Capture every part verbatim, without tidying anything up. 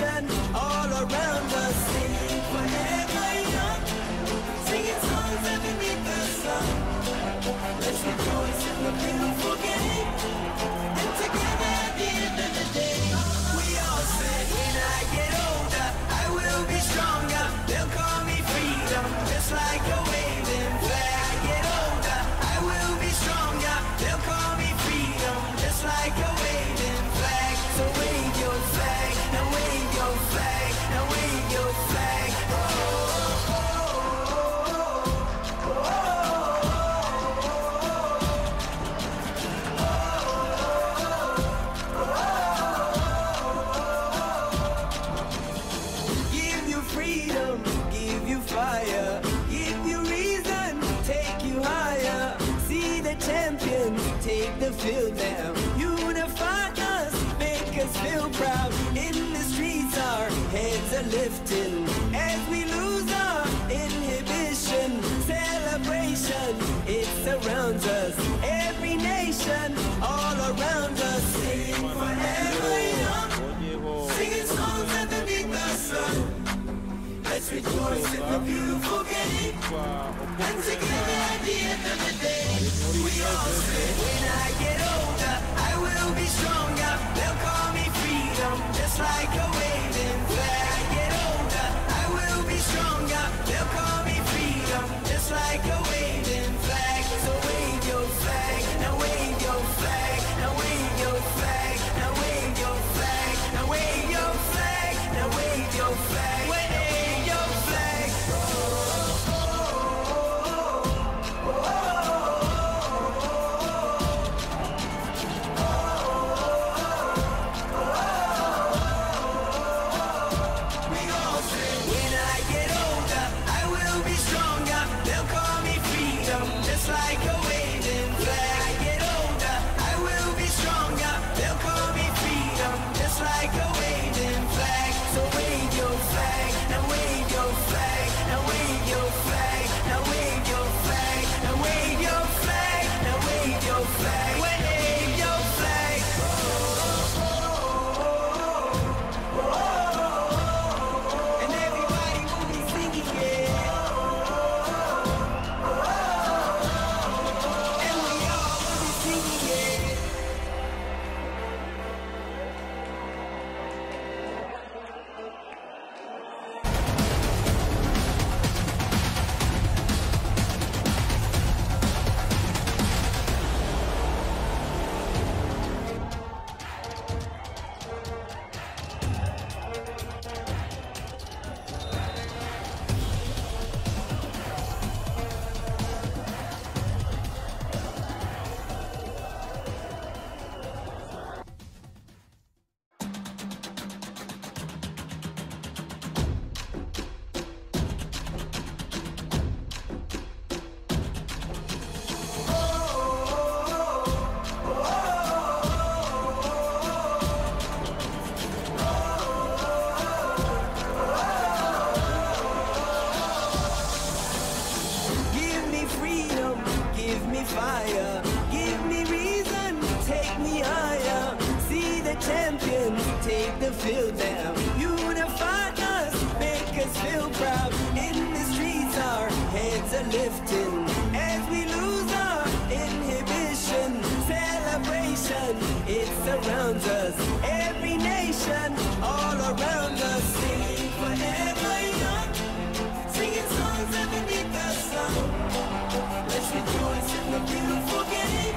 nation all around us. Sing forever young, singing songs underneath the sun. Let's rejoice in the beautiful game, and together at the end of the day, we all say, when I get older, I will be stronger. They'll call me freedom, just like a waving flag. I get older, I will be stronger. They'll call me freedom, just like a waving flag. So wave your flag, now wave your flag, now wave your flag. Oh, oh, oh, oh, oh. Give you freedom, give you fire, give you reason, take you higher. See the champions take the field now. Unify us, make us feel proud. In the streets our heads are lifting as we lose our inhibition. Celebration, it surrounds us. Every nation all around us. Sing forever young, singing songs underneath the sun. Let's rejoice in the beautiful game, and together at the end of the day, we all say, when I get older, I will be stronger. They'll call me freedom, just like a waving flag. I get older, I will be stronger. They'll call me freedom, just like a waving flag. So wave your flag, now wave your flag, now wave your flag, now wave your flag, now wave your flag, now wave your flag, wave your flag. Oh, oh, oh, oh, oh, we all say, when I get older, I will be stronger. They'll call me freedom, just like a waving flag. I get older, I will be stronger. They'll call me freedom, just like a waving flag. So wave your flag, now wave your flag, now wave your flag, now wave your flag, now wave your flag, now wave your flag, wave your flag. Oh, oh, oh, oh, oh. And everybody will be singing it. And we all will be singing it. Give me freedom, give me fire, give me reason, take me higher. See the champions take the field now. Unify us, make us feel proud. In the streets our heads are lifting as we lose our inhibition. Celebration, it surrounds us. Every nation all around us. Sing forever young, singing songs underneath the sun. Let's rejoice in the beautiful game,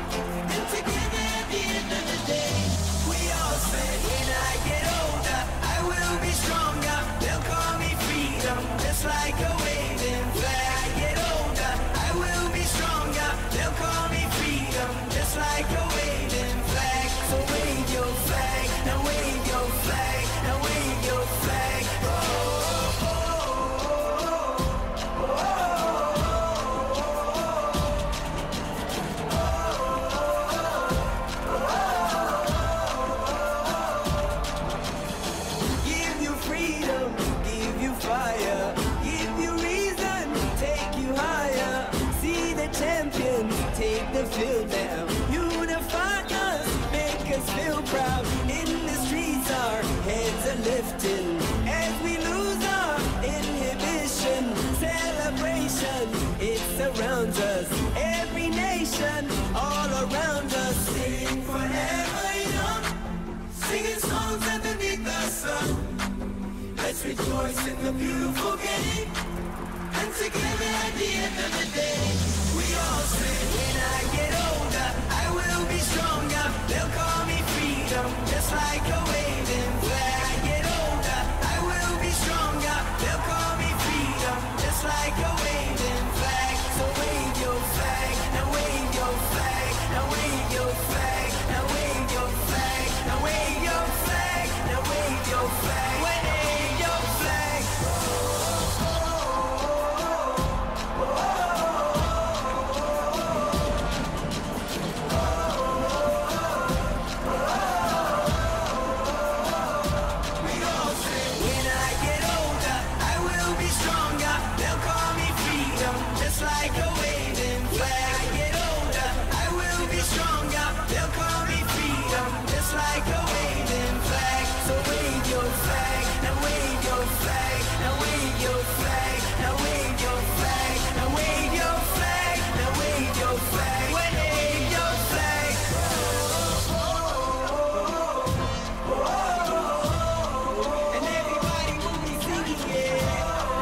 and together at the end of the day, we all say, when I get older, I will be stronger. They'll call me freedom, just like a waving flag. I get older, I will be stronger. They'll call me freedom, just like a waving flag. So wave your flag, now wave your flag, now wave your flag. Oh, oh, oh, oh, oh, oh. Give you freedom, give you fire, give you us in the beautiful game. And together at the end of the day, we all say, when I get older, I will be stronger. They'll call me freedom, just like a waving flag. I get older, I will be stronger. They'll call me freedom, just like a waving flag. So wave your flag, now wave your flag, now wave your flag, now wave your flag, now wave your flag, now wave your flag, wave your flag. Like a waving flag. I get older, I will be stronger. They'll call me freedom, just like a waving flag. So wave your flag, now wave your flag, now wave your flag, now wave your flag, now wave your flag, now wave your flag, wave your flag. And everybody will be singing, yeah.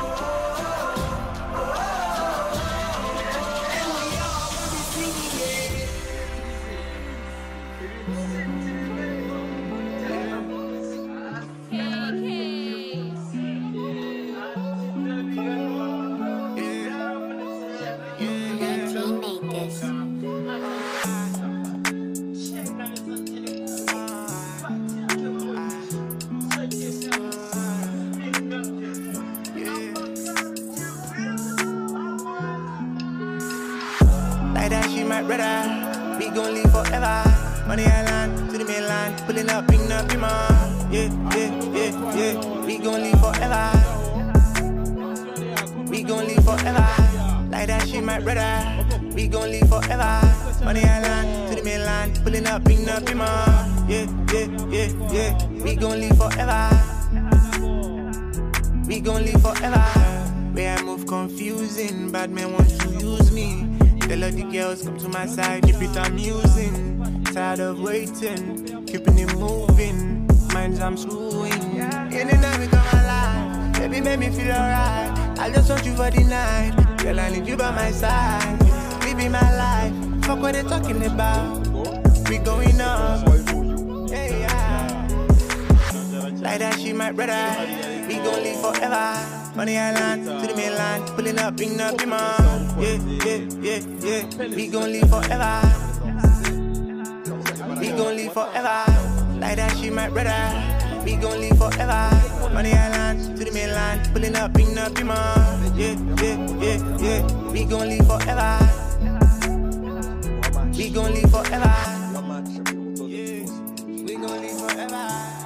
My brother, we gon' live forever. Money Island to the mainland, pulling up, picking up your mom. Yeah, yeah, yeah, yeah. We gon' live forever. We gon' live forever. Like that shit, my brother. We gon' live forever. Money Island to the mainland, pulling up, picking up your mom. Yeah, yeah, yeah, yeah. We gon' live forever. We gon' live forever. Where I move confusing, bad men want to use me. Tell all the girls come to my side, keep it amusing. Tired of waiting, keeping it moving. Minds I'm screwing. In and out become alive. Baby, make me feel alright. I just want you for the night. Girl, I need you by my side. Living my life. Fuck what they talking about. We going up. Hey, yeah. Like that shit, my brother. We gon' live forever. Money Island to the mainland, pulling up, picking up your mom. Yeah, yeah, yeah, yeah. We gon' live forever. We gon' live forever. Like that shit, my brother. We gon' live forever. Money Island to the mainland, pulling up, picking up your mom. Yeah, yeah, yeah, yeah. We gon' live forever. We gon' live forever. Yeah, we gon' live forever.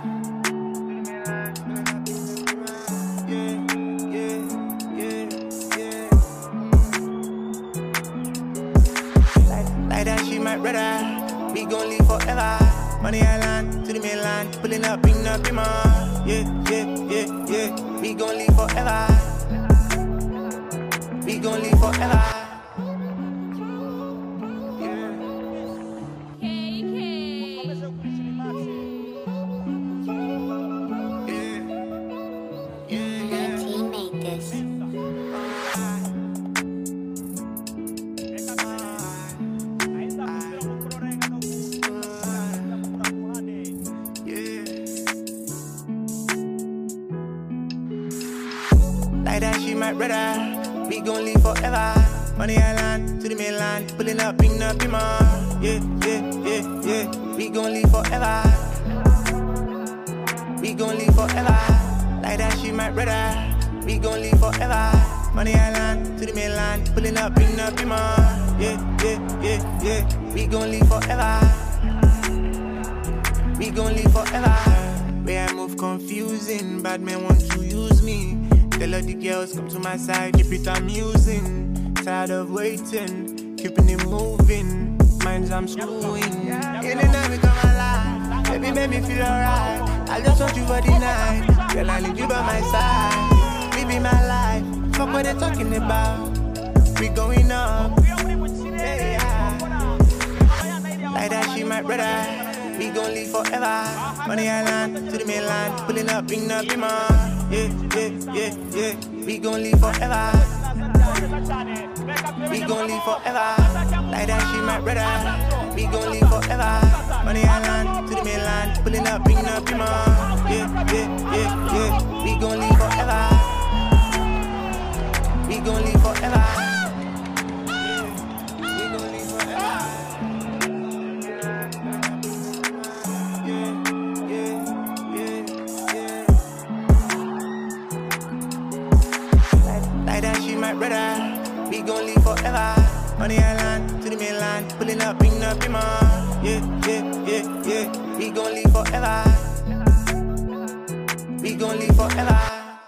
My brother, we gon' live forever. Money Island to the mainland, pulling up, picking up your mom. Yeah, yeah, yeah, yeah. We gon' live forever. We gon' live forever. Like that shit, my brother. We gon' live forever. Money Island to the mainland, pulling up, picking up your mom. Yeah, yeah, yeah, yeah. We gon' live forever. We gon' live forever. Like that shit, my brother. We gon' live forever. Money Island to the mainland, pulling up, picking up your mom. Yeah, yeah, yeah, yeah. We gon' live forever. We gon' live forever. Where I move confusing, bad men want to use me. Tell all the girls come to my side, keep it amusing. Tired of waiting, keeping it moving. Minds I'm screwing. In and out become alive. Baby, make me feel alright. I just want you for the night. Girl, I need you by my side. Living my life. Fuck what they talking about. We going up. Hey, yeah. Like that shit, my brother. We gon' live forever. Money Island to the mainland, pulling up, picking up your mom. yeah, yeah, yeah, yeah. We gon' live forever. We gon' live forever. Like that shit, my brother. We gon' live forever. On the island to the mainland, pulling up, bringing up your mom. Yeah, yeah, yeah, yeah. We gon' live forever. We gon' live forever. Brother, we gon' live forever. On the island to the mainland, pulling up, bringing up your mom. Yeah, yeah, yeah, yeah. We gon' live forever. We gon' live forever.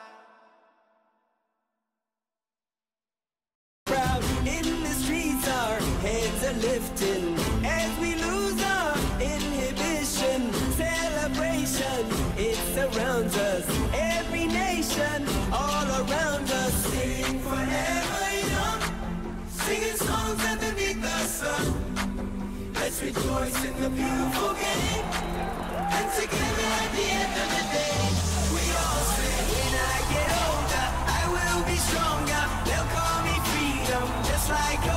Proud in the streets, our heads are lifting as we lose our inhibition. Celebration, it surrounds us. Every nation, all around us. Sing forever young, singing songs underneath the sun. Let's rejoice in the beautiful game, and together at the end of the day, we all say, when I get older, I will be stronger. They'll call me freedom, just like